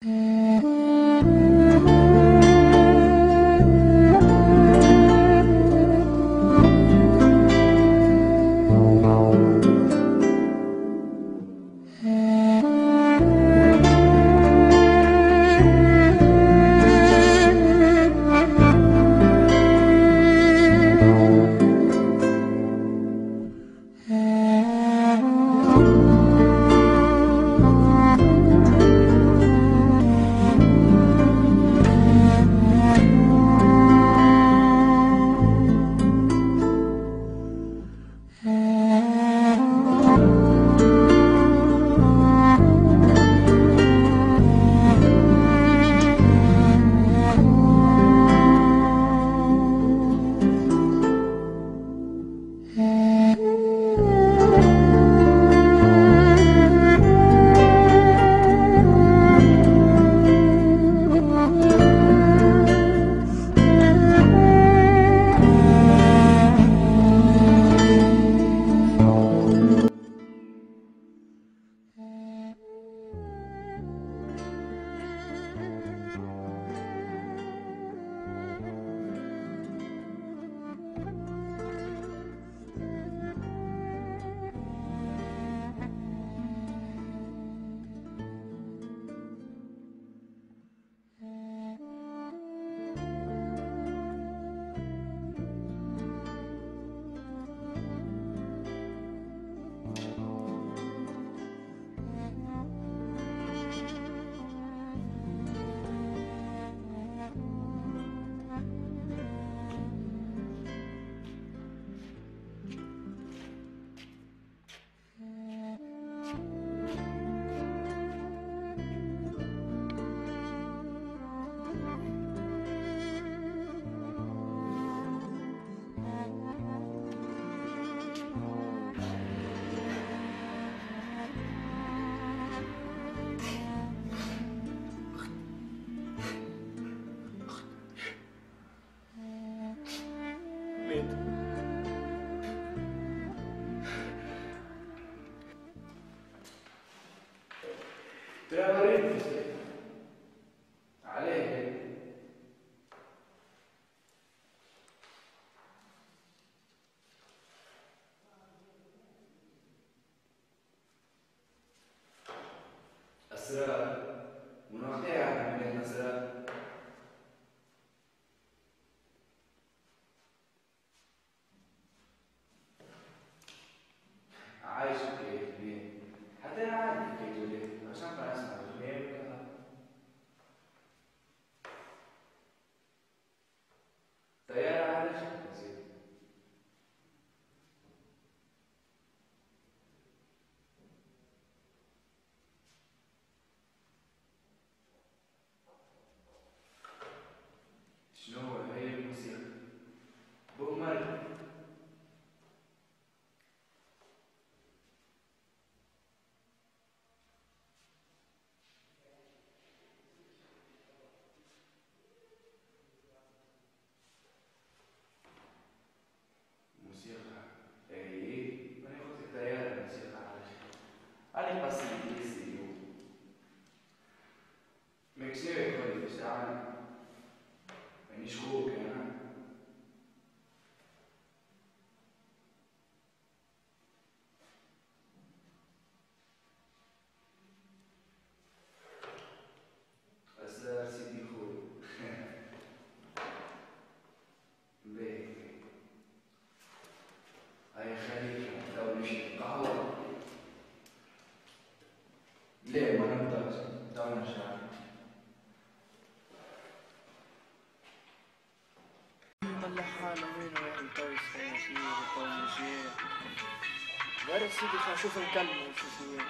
غير سيدي خلينا نشوف نكلمه ونشوف وين.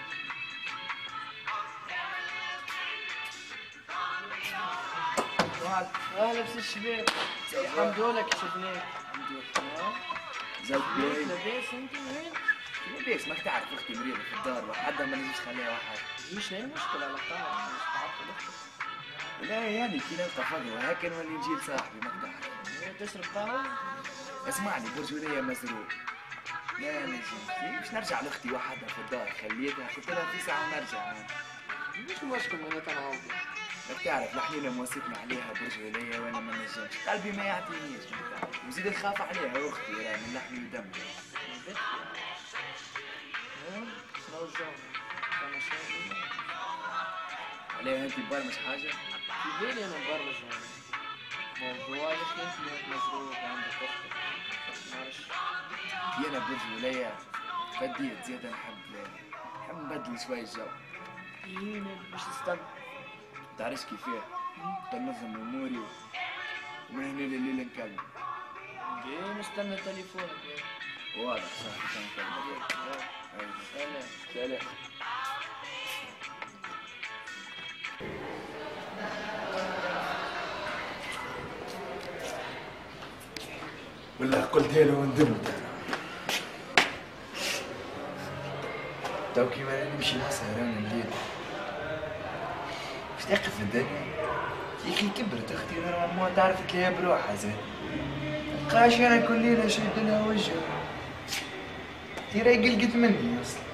لابس الشباب الحمد لله كشفناك. الحمد لله. زاد بيه لاباس انت وين؟ لاباس ماك تعرف اختي مريضة في الدار وحدها ما نجيش خليها واحد. مش هي مشكلة على الطاعة مش تعرف اختك. لا يعني كي نلقى فاضي هكا نولي نجي لصاحبي ماك تعرف. تشرب قهوة؟ اسمعني برجولية مزروق. لا نجي مش نرجع لاختي وحدها في الدار خليتها قلت لها في ساعة ونرجع. مش مشكل معناتها نعوض. بدك تعرف لحنينا موثقنا عليها برج وليا وانا ما نجمش، قلبي ما يعطينيش بتعرف، وزيد نخاف عليها اختي راهي من لحمي ودمي. شنو الجو؟ فما شيء؟ عليها انت مبرمج حاجه؟ في بالي انا مبرمج موضوع علاش انت مزروق عندك اختك؟ ما نعرفش. انا برج وليا بديت زيادة نحب نبدل شوي الجو. مش تستنى. متعرفش كيفاه؟ تنظم اموري ومن هنا لليل نكمل. ليه مستنى تليفونك؟ واضح صح كان نكمل. سلام. سلام. والله قلتها له وندمت. تو كيما نمشي نسهر انا الليل باش تقف الدنيا يا اخي كبرت اختي نورمالمون تعرف كي هي بروحها زين مبقاش انا كل ليله شد لها وجهها تيراي قلقت مني اصلا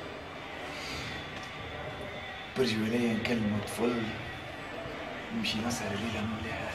برج وليا نكلمه طفل نمشي نسهر الليله مليحه.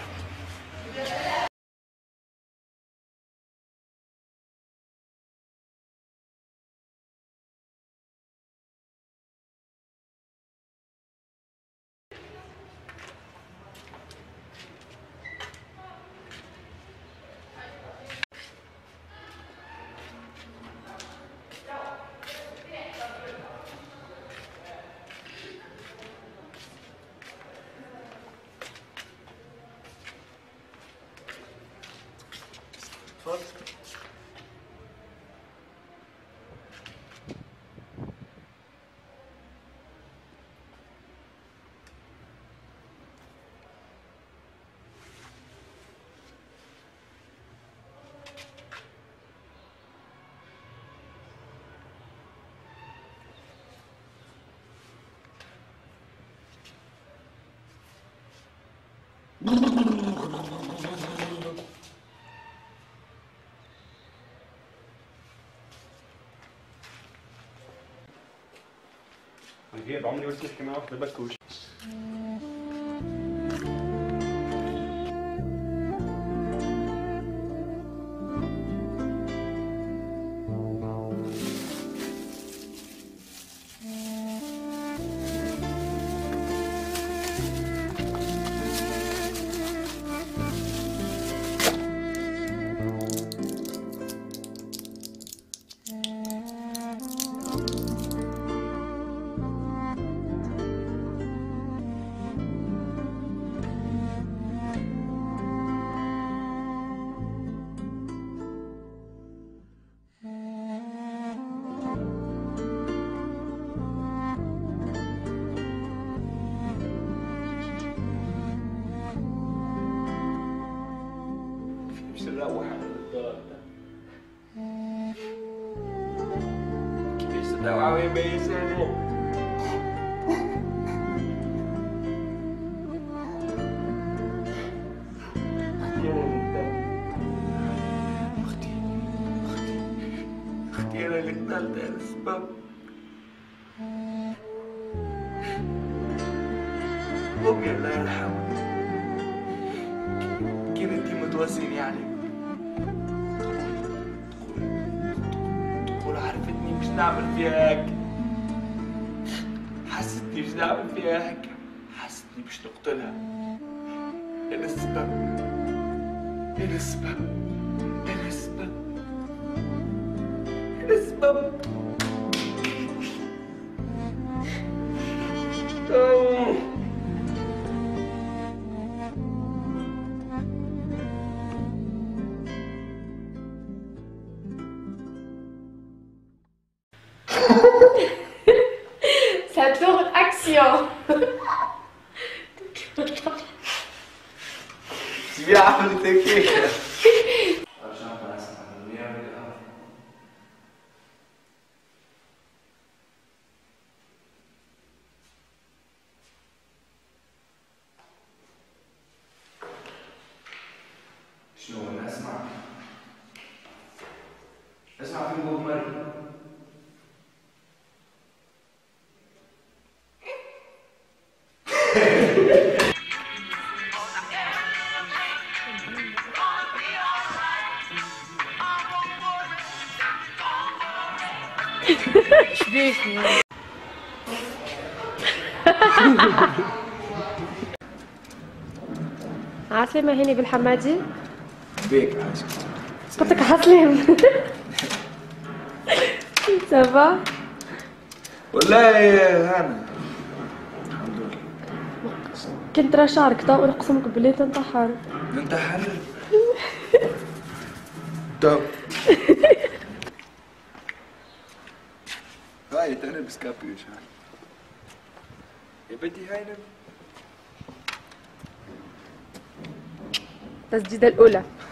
تفضل. غير عمري ما سمعت كلمة واحدة بكوش. نروح على الدار كيفاش تروح وين بيسانو اختي انا اللي قتلت هذا السبب امي الله يرحمها كانت ديما توصيني عليك تقول عرفتني مش نعمل فيها هيك حستني مش نعمل فيها هيك حستني مش نقتلها انا السبب انا السبب انا السبب انا السبب Ça tourne action. Tu viens à me t'écrire. شنو انا اسمع في بوب مري. شبيك عسلامة هاني بالحمادي. بيك عايشة. قلت لك عسلامة. سافا والله هانا الحمد لله. كنت ترى شعرك طاول اقسمك بالله تنتحر. ننتحر. طب هاي انا بس كابيوش هاي يا بنتي هاي التسديدة الأولى.